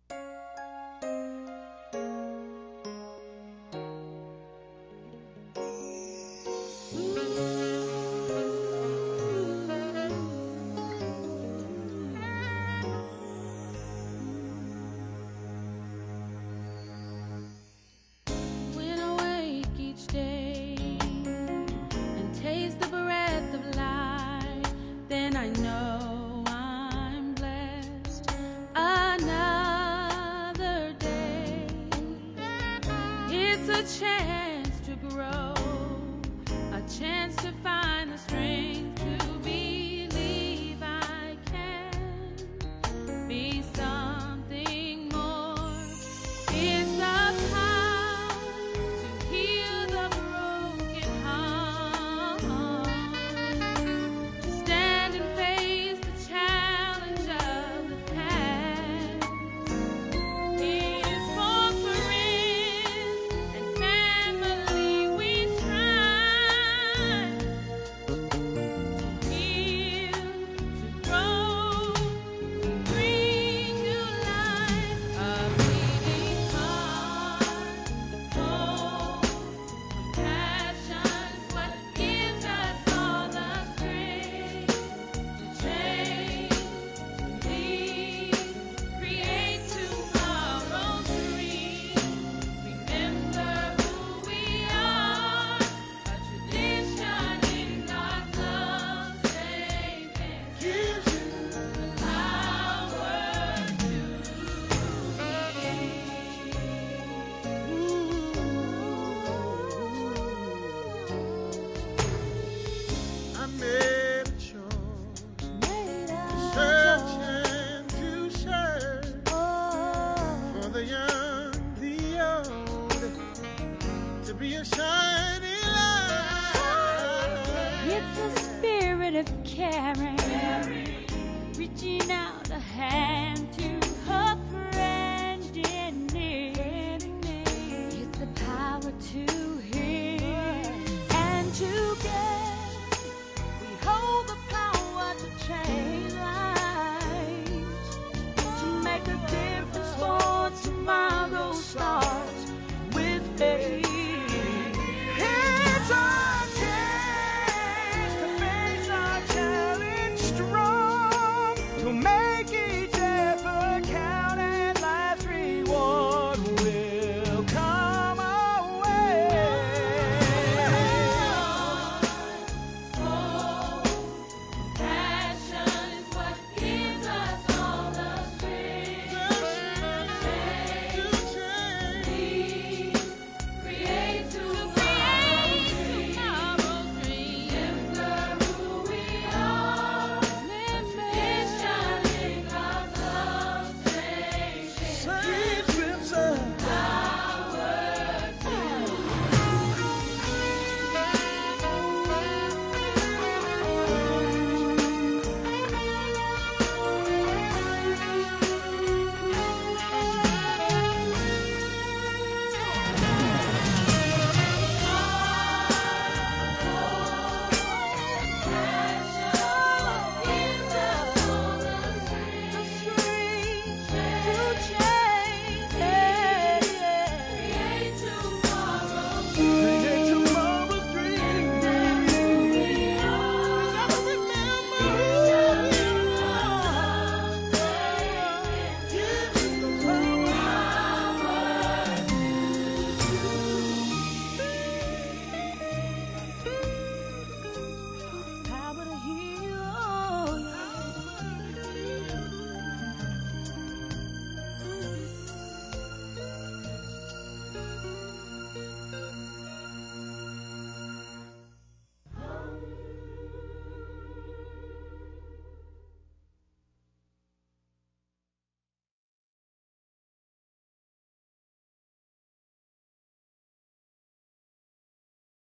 When I wake each day and taste the breath of life, then I know I'm blessed. Another day, it's a chance to grow, a chance to find the strength to believe I can be something more. It's the power to heal the broken heart, to stand and face the challenge of the past. It's for friends and family we strive to heal, to grow, to bring new life. A beating heart, hope, compassion's what gives us all the strength to change, to lead, create tomorrow's dream. Remember who we are, a tradition in God's love saving. Gives you the power to I made a choice to search and to serve for the young, the old, to be a shining light. It's a spirit of caring, reaching out a hand to